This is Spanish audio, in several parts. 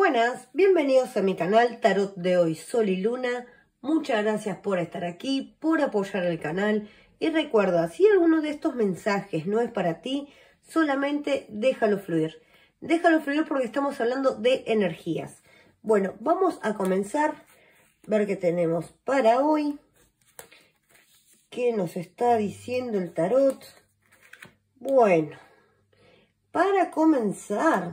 Buenas, bienvenidos a mi canal Tarot de Hoy, Sol y Luna. Muchas gracias por estar aquí, por apoyar el canal. Y recuerda, si alguno de estos mensajes no es para ti, solamente déjalo fluir. Déjalo fluir porque estamos hablando de energías. Bueno, vamos a comenzar a ver qué tenemos para hoy. ¿Qué nos está diciendo el tarot? Bueno, para comenzar,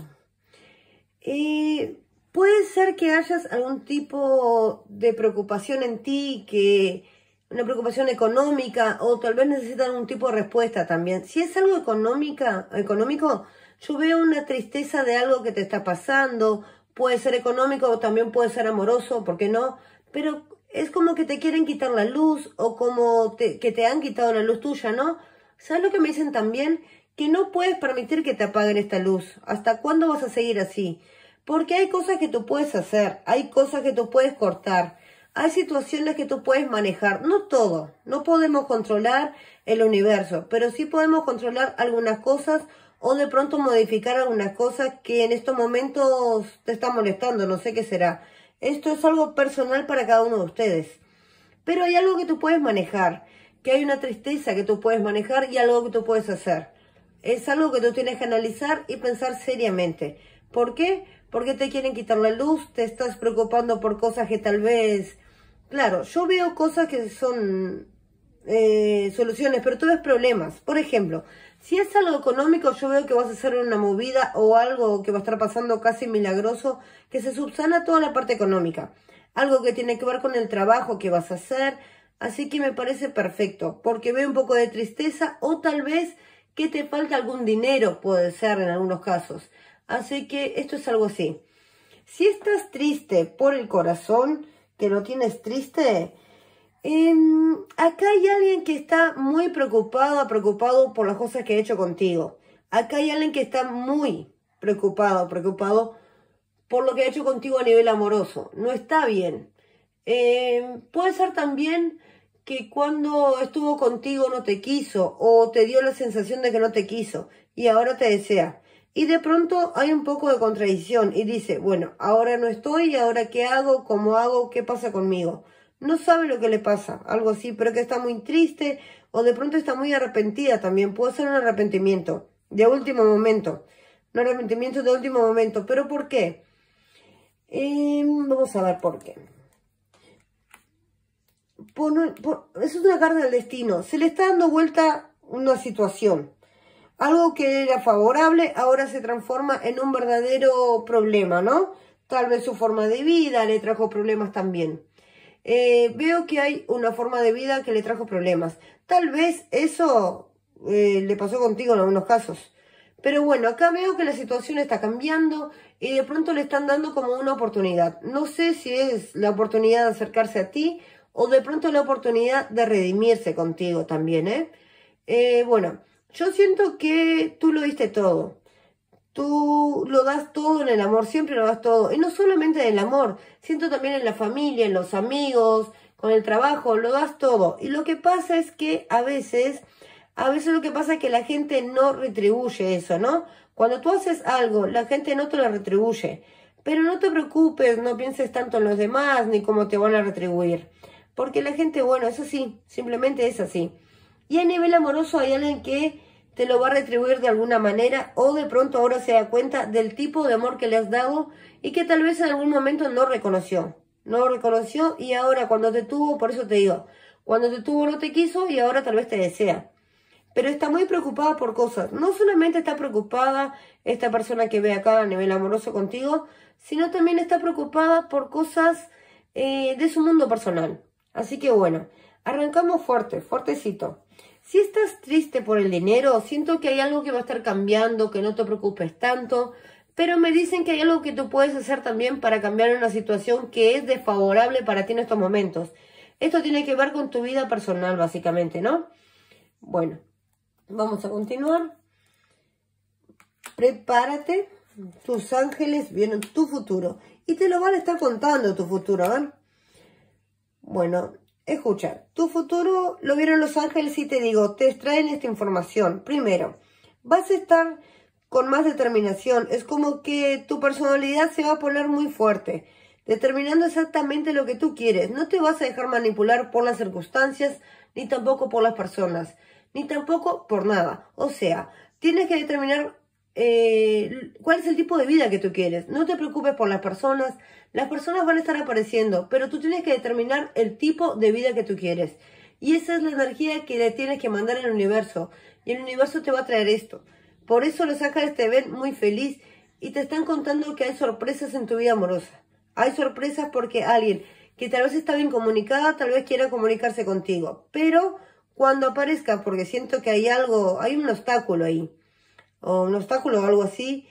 puede ser que hayas algún tipo de preocupación en ti, una preocupación económica, o tal vez necesitas algún tipo de respuesta también. Si es algo económico, yo veo una tristeza de algo que te está pasando. Puede ser económico o también puede ser amoroso, ¿por qué no? Pero es como que te quieren quitar la luz o como que te han quitado la luz tuya, ¿no? ¿Sabes lo que me dicen también? Que no puedes permitir que te apaguen esta luz. ¿Hasta cuándo vas a seguir así? Porque hay cosas que tú puedes hacer, hay cosas que tú puedes cortar, hay situaciones que tú puedes manejar. No todo, no podemos controlar el universo, pero sí podemos controlar algunas cosas o de pronto modificar algunas cosas que en estos momentos te están molestando, no sé qué será. Esto es algo personal para cada uno de ustedes. Pero hay algo que tú puedes manejar, que hay una tristeza que tú puedes manejar y algo que tú puedes hacer. Es algo que tú tienes que analizar y pensar seriamente. ¿Por qué? Porque te quieren quitar la luz, te estás preocupando por cosas que tal vez... Claro, yo veo cosas que son soluciones, pero tú ves problemas. Por ejemplo, si es algo económico, yo veo que vas a hacer una movida o algo que va a estar pasando casi milagroso, que se subsana toda la parte económica. Algo que tiene que ver con el trabajo que vas a hacer. Así que me parece perfecto, porque veo un poco de tristeza o tal vez que te falta algún dinero, puede ser en algunos casos. Así que esto es algo así. Si estás triste por el corazón, que lo tienes triste, acá hay alguien que está muy preocupado por las cosas que ha hecho contigo. Acá hay alguien que está muy preocupado por lo que ha hecho contigo a nivel amoroso. No está bien. Puede ser también que cuando estuvo contigo no te quiso o te dio la sensación de que no te quiso y ahora te desea. Y de pronto hay un poco de contradicción y dice, bueno, ahora no estoy y ahora ¿qué hago? ¿Cómo hago? ¿Qué pasa conmigo? No sabe lo que le pasa, algo así, pero que está muy triste o de pronto está muy arrepentida también. Puede ser un arrepentimiento de último momento, un arrepentimiento de último momento. ¿Pero por qué? Vamos a ver por qué. Eso es una carta del destino. Se le está dando vuelta una situación. Algo que era favorable ahora se transforma en un verdadero problema, ¿no? Tal vez su forma de vida le trajo problemas también. Veo que hay una forma de vida que le trajo problemas. Tal vez eso le pasó contigo en algunos casos. Pero bueno, acá veo que la situación está cambiando y de pronto le están dando como una oportunidad. No sé si es la oportunidad de acercarse a ti o de pronto la oportunidad de redimirse contigo también, bueno, yo siento que tú lo diste todo. Tú lo das todo en el amor, siempre lo das todo. Y no solamente en el amor, siento también en la familia, en los amigos, con el trabajo, lo das todo. Y lo que pasa es que a veces lo que pasa es que la gente no retribuye eso, ¿no? Cuando tú haces algo, la gente no te lo retribuye. Pero no te preocupes, no pienses tanto en los demás ni cómo te van a retribuir. Porque la gente, bueno, es así, simplemente es así. Y a nivel amoroso hay alguien que te lo va a retribuir de alguna manera o de pronto ahora se da cuenta del tipo de amor que le has dado y que tal vez en algún momento no reconoció. No lo reconoció y ahora cuando te tuvo, por eso te digo, cuando te tuvo no te quiso y ahora tal vez te desea. Pero está muy preocupada por cosas. No solamente está preocupada esta persona que ve acá a nivel amoroso contigo, sino también está preocupada por cosas de su mundo personal. Así que bueno, arrancamos fuertecito. Si estás triste por el dinero, siento que hay algo que va a estar cambiando, que no te preocupes tanto, pero me dicen que hay algo que tú puedes hacer también para cambiar una situación que es desfavorable para ti en estos momentos. Esto tiene que ver con tu vida personal, básicamente, ¿no? Bueno, vamos a continuar. Prepárate, tus ángeles vieron tu futuro y te lo van a estar contando tu futuro, ¿eh? Bueno, escucha, tu futuro lo vieron los ángeles y te digo, te extraen esta información. Primero, vas a estar con más determinación. Es como que tu personalidad se va a poner muy fuerte, determinando exactamente lo que tú quieres. No te vas a dejar manipular por las circunstancias, ni tampoco por las personas, ni tampoco por nada. O sea, tienes que determinar cuál es el tipo de vida que tú quieres. No te preocupes por las personas van a estar apareciendo, pero tú tienes que determinar el tipo de vida que tú quieres. Y esa es la energía que le tienes que mandar al universo. Y el universo te va a traer esto. Por eso los ángeles te ven muy feliz y te están contando que hay sorpresas en tu vida amorosa. Hay sorpresas porque alguien que tal vez está bien comunicada, tal vez quiera comunicarse contigo. Pero cuando aparezca, porque siento que hay algo, hay un obstáculo ahí, o un obstáculo o algo así,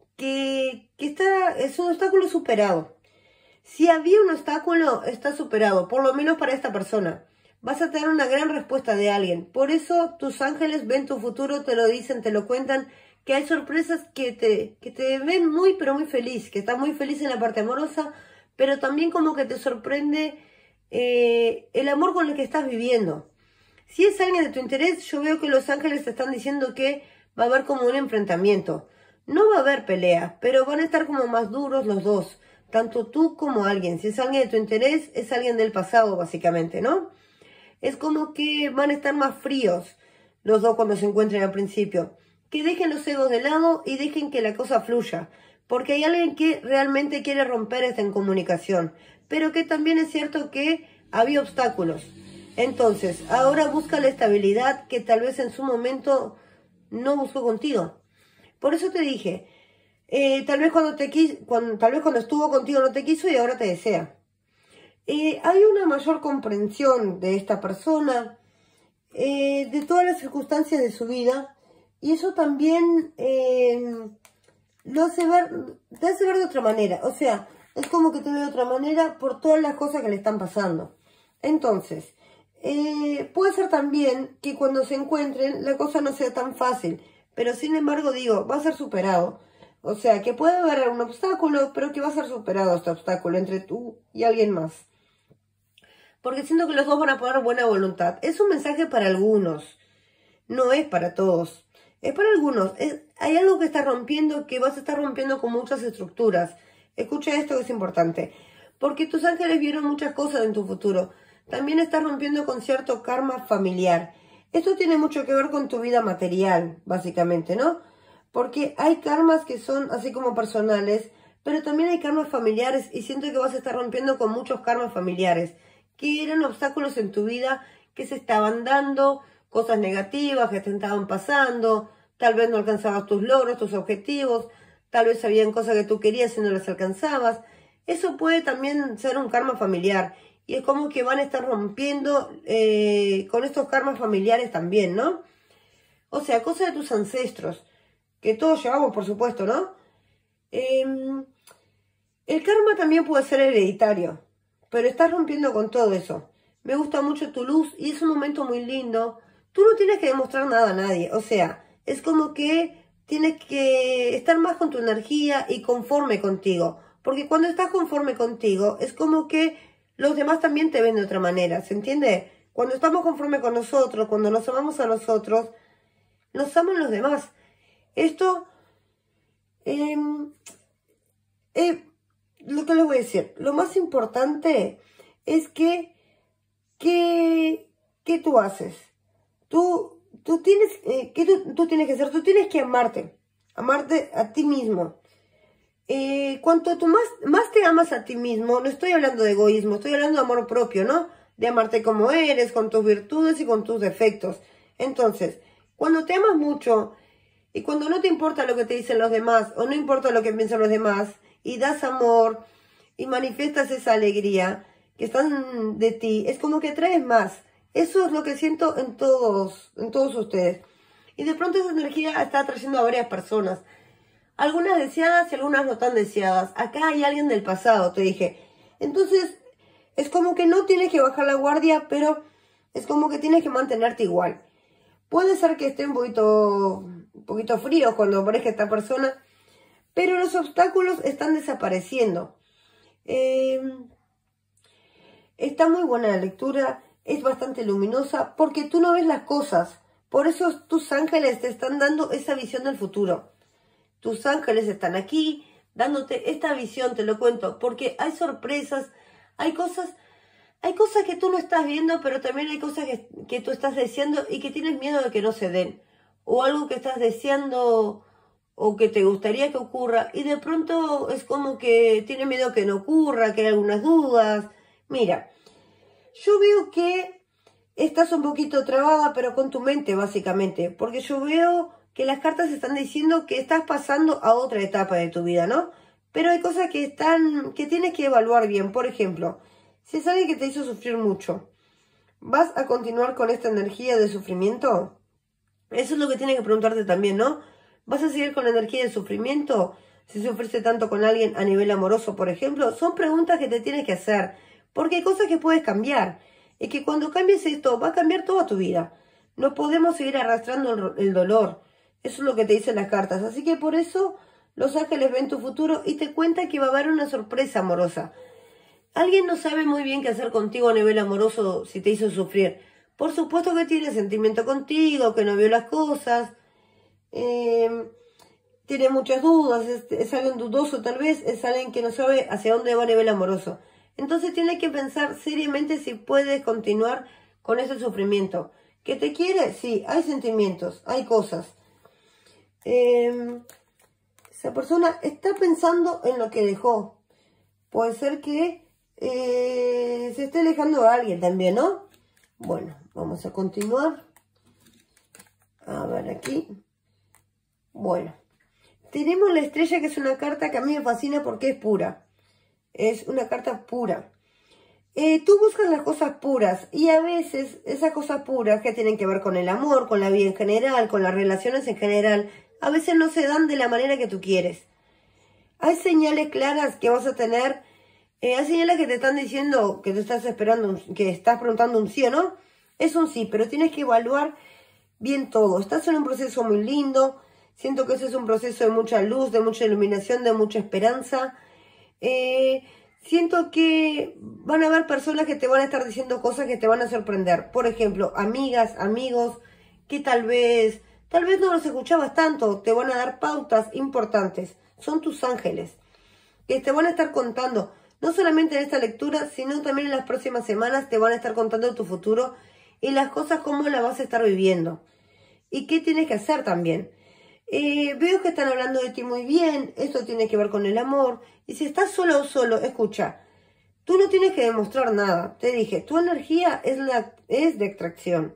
es un obstáculo superado. Si había un obstáculo, está superado, por lo menos para esta persona. Vas a tener una gran respuesta de alguien. Por eso tus ángeles ven tu futuro, te lo dicen, te lo cuentan, que hay sorpresas que te ven muy, pero muy feliz, que estás muy feliz en la parte amorosa, pero también como que te sorprende el amor con el que estás viviendo. Si es alguien de tu interés, yo veo que los ángeles te están diciendo que va a haber como un enfrentamiento. No va a haber pelea, pero van a estar como más duros los dos, tanto tú como alguien. Si es alguien de tu interés, es alguien del pasado, básicamente, ¿no? Es como que van a estar más fríos los dos cuando se encuentren al principio. Que dejen los egos de lado y dejen que la cosa fluya. Porque hay alguien que realmente quiere romper esta incomunicación. Pero que también es cierto que había obstáculos. Entonces, ahora busca la estabilidad que tal vez en su momento no buscó contigo. Por eso te dije, tal vez cuando estuvo contigo no te quiso y ahora te desea. Hay una mayor comprensión de esta persona, de todas las circunstancias de su vida, y eso también te hace ver de otra manera. O sea, es como que te ve de otra manera por todas las cosas que le están pasando. Entonces, puede ser también que cuando se encuentren la cosa no sea tan fácil, pero sin embargo digo, va a ser superado. O sea, que puede haber un obstáculo, pero que va a ser superado este obstáculo entre tú y alguien más. Porque siento que los dos van a poner buena voluntad. Es un mensaje para algunos, no es para todos. Es para algunos. Hay algo que está rompiendo, que vas a estar rompiendo con muchas estructuras. Escucha esto que es importante. Porque tus ángeles vieron muchas cosas en tu futuro. También estás rompiendo con cierto karma familiar. Esto tiene mucho que ver con tu vida material, básicamente, ¿no? Porque hay karmas que son así como personales, pero también hay karmas familiares y siento que vas a estar rompiendo con muchos karmas familiares, que eran obstáculos en tu vida que se estaban dando, cosas negativas que te estaban pasando, tal vez no alcanzabas tus logros, tus objetivos, tal vez habían cosas que tú querías y no las alcanzabas. Eso puede también ser un karma familiar. Y es como que van a estar rompiendo con estos karmas familiares también, ¿no? O sea, cosas de tus ancestros, que todos llevamos, por supuesto, ¿no? El karma también puede ser hereditario, pero estás rompiendo con todo eso. Me gusta mucho tu luz y es un momento muy lindo. Tú no tienes que demostrar nada a nadie, o sea, es como que tienes que estar más con tu energía y conforme contigo. Porque cuando estás conforme contigo, es como que los demás también te ven de otra manera, ¿se entiende? Cuando estamos conforme con nosotros, cuando nos amamos a nosotros, nos aman los demás. Esto, lo que les voy a decir, lo más importante es ¿qué tú haces? Tú tienes, tú tienes que hacer? Tú tienes que amarte a ti mismo. Cuanto tú más te amas a ti mismo, no estoy hablando de egoísmo, estoy hablando de amor propio, ¿no? De amarte como eres, con tus virtudes y con tus defectos. Entonces, cuando te amas mucho y cuando no te importa lo que te dicen los demás o no importa lo que piensan los demás y das amor y manifiestas esa alegría que están de ti, es como que traes más. Eso es lo que siento en todos ustedes. Y de pronto esa energía está atrayendo a varias personas. Algunas deseadas y algunas no tan deseadas. Acá hay alguien del pasado, te dije. Entonces, es como que no tienes que bajar la guardia, pero es como que tienes que mantenerte igual. Puede ser que esté un poquito frío cuando aparezca esta persona, pero los obstáculos están desapareciendo. Está muy buena la lectura, es bastante luminosa, porque tú no ves las cosas. Por eso tus ángeles te están dando esa visión del futuro. tus ángeles están aquí, dándote esta visión, te lo cuento, porque hay sorpresas, hay cosas que tú no estás viendo, pero también hay cosas que tú estás deseando y que tienes miedo de que no se den. O algo que estás deseando o que te gustaría que ocurra y de pronto es como que tienes miedo que no ocurra, que hay algunas dudas. Mira, yo veo que estás un poquito trabada, pero con tu mente básicamente, porque yo veo que las cartas están diciendo que estás pasando a otra etapa de tu vida, ¿no? Pero hay cosas que tienes que evaluar bien. Por ejemplo, si es alguien que te hizo sufrir mucho, ¿vas a continuar con esta energía de sufrimiento? Eso es lo que tienes que preguntarte también, ¿no? ¿Vas a seguir con la energía de sufrimiento? Si sufriste tanto con alguien a nivel amoroso, por ejemplo, son preguntas que te tienes que hacer, porque hay cosas que puedes cambiar. Y que cuando cambies esto, va a cambiar toda tu vida. No podemos seguir arrastrando el dolor. Eso es lo que te dicen las cartas. Así que por eso los ángeles ven tu futuro y te cuentan que va a haber una sorpresa amorosa. Alguien no sabe muy bien qué hacer contigo a nivel amoroso si te hizo sufrir. Por supuesto que tiene sentimiento contigo, que no vio las cosas, tiene muchas dudas, es alguien dudoso tal vez, es alguien que no sabe hacia dónde va a nivel amoroso. Entonces tienes que pensar seriamente si puedes continuar con ese sufrimiento. ¿Que te quiere? Sí, hay sentimientos, hay cosas. Esa persona está pensando en lo que dejó. Puede ser que se esté alejando de alguien también, ¿no? Bueno, vamos a continuar. A ver aquí. Bueno, tenemos la estrella, que es una carta que a mí me fascina porque es pura. Es una carta pura. Tú buscas las cosas puras y a veces esas cosas puras que tienen que ver con el amor, con la vida en general, con las relaciones en general, a veces no se dan de la manera que tú quieres. Hay señales claras que vas a tener. Hay señales que te están diciendo que te estás esperando, que estás preguntando un sí o no. Es un sí, pero tienes que evaluar bien todo. Estás en un proceso muy lindo. Siento que ese es un proceso de mucha luz, de mucha iluminación, de mucha esperanza. Siento que van a haber personas que te van a estar diciendo cosas que te van a sorprender. Por ejemplo, amigas, amigos, que tal vez no los escuchabas tanto. Te van a dar pautas importantes. Son tus ángeles, que te van a estar contando. No solamente en esta lectura, sino también en las próximas semanas te van a estar contando tu futuro y las cosas, cómo las vas a estar viviendo. Y qué tienes que hacer también. Veo que están hablando de ti muy bien, esto tiene que ver con el amor. Y si estás sola o solo, escucha, tú no tienes que demostrar nada. Te dije, tu energía es de atracción.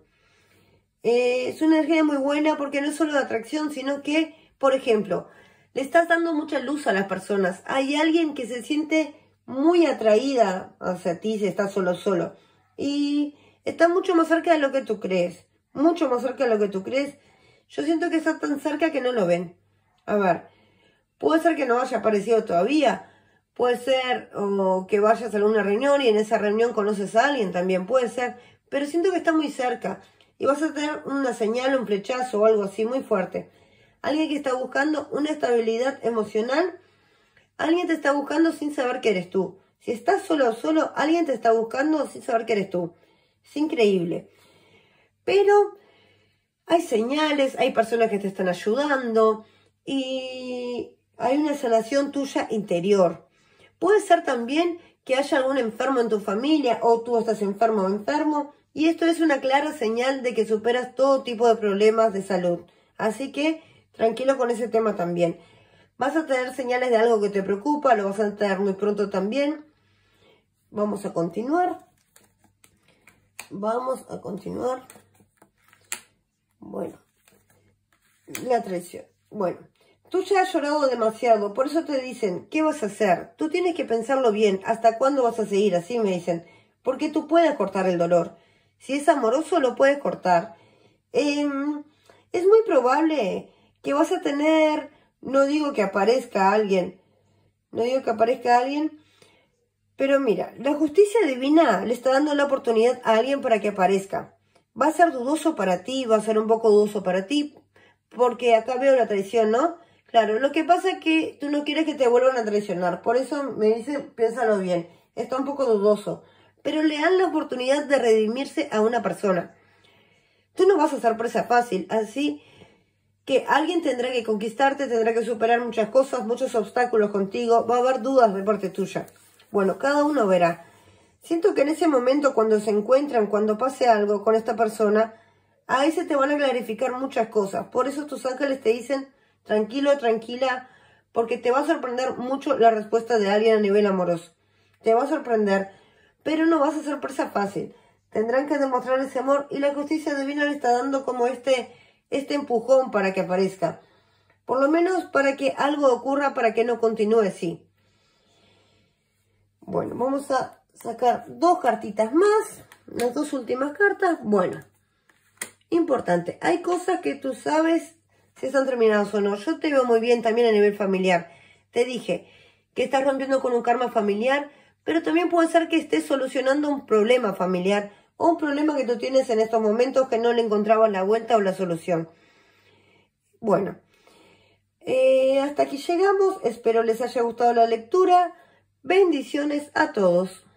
Es una energía muy buena porque no es solo de atracción, sino que, por ejemplo, le estás dando mucha luz a las personas. Hay alguien que se siente muy atraída hacia ti si estás solo. Y está mucho más cerca de lo que tú crees. Mucho más cerca de lo que tú crees. Yo siento que está tan cerca que no lo ven. A ver, puede ser que no haya aparecido todavía. Puede ser o que vayas a alguna reunión y en esa reunión conoces a alguien también. Puede ser. Pero siento que está muy cerca. Y vas a tener una señal, un flechazo o algo así muy fuerte. Alguien que está buscando una estabilidad emocional. Alguien te está buscando sin saber que eres tú. Si estás solo, alguien te está buscando sin saber que eres tú. Es increíble. Pero hay señales, hay personas que te están ayudando y hay una sanación tuya interior. Puede ser también que haya algún enfermo en tu familia o tú estás enfermo o enfermo y esto es una clara señal de que superas todo tipo de problemas de salud. Así que tranquilo con ese tema también. Vas a tener señales de algo que te preocupa, lo vas a tener muy pronto también. Vamos a continuar. Bueno, la traición. Bueno, tú ya has llorado demasiado, por eso te dicen, ¿qué vas a hacer? Tú tienes que pensarlo bien, ¿hasta cuándo vas a seguir? Así me dicen, porque tú puedes cortar el dolor. Si es amoroso, lo puedes cortar. Es muy probable que vas a tener, no digo que aparezca alguien, pero mira, la justicia divina le está dando la oportunidad a alguien para que aparezca. Va a ser dudoso para ti, va a ser un poco dudoso para ti, porque acá veo la traición, ¿no? Claro, lo que pasa es que tú no quieres que te vuelvan a traicionar, por eso me dice, piénsalo bien, está un poco dudoso, pero le dan la oportunidad de redimirse a una persona. Tú no vas a ser presa fácil, así que alguien tendrá que conquistarte, tendrá que superar muchas cosas, muchos obstáculos contigo, va a haber dudas de parte tuya. Bueno, cada uno verá. Siento que en ese momento cuando se encuentran, cuando pase algo con esta persona, ahí se te van a clarificar muchas cosas. Por eso tus ángeles te dicen, tranquilo, tranquila, porque te va a sorprender mucho la respuesta de alguien a nivel amoroso. Te va a sorprender, pero no vas a ser presa fácil. Tendrán que demostrar ese amor y la justicia divina le está dando como este empujón para que aparezca. Por lo menos para que algo ocurra, para que no continúe así. Bueno, vamos a sacar 2 cartitas más. Las 2 últimas cartas. Bueno, importante. Hay cosas que tú sabes si están terminadas o no. Yo te veo muy bien también a nivel familiar. Te dije que estás rompiendo con un karma familiar, pero también puede ser que estés solucionando un problema familiar o un problema que tú tienes en estos momentos que no le encontrabas la vuelta o la solución. Bueno, hasta aquí llegamos. Espero les haya gustado la lectura. Bendiciones a todos.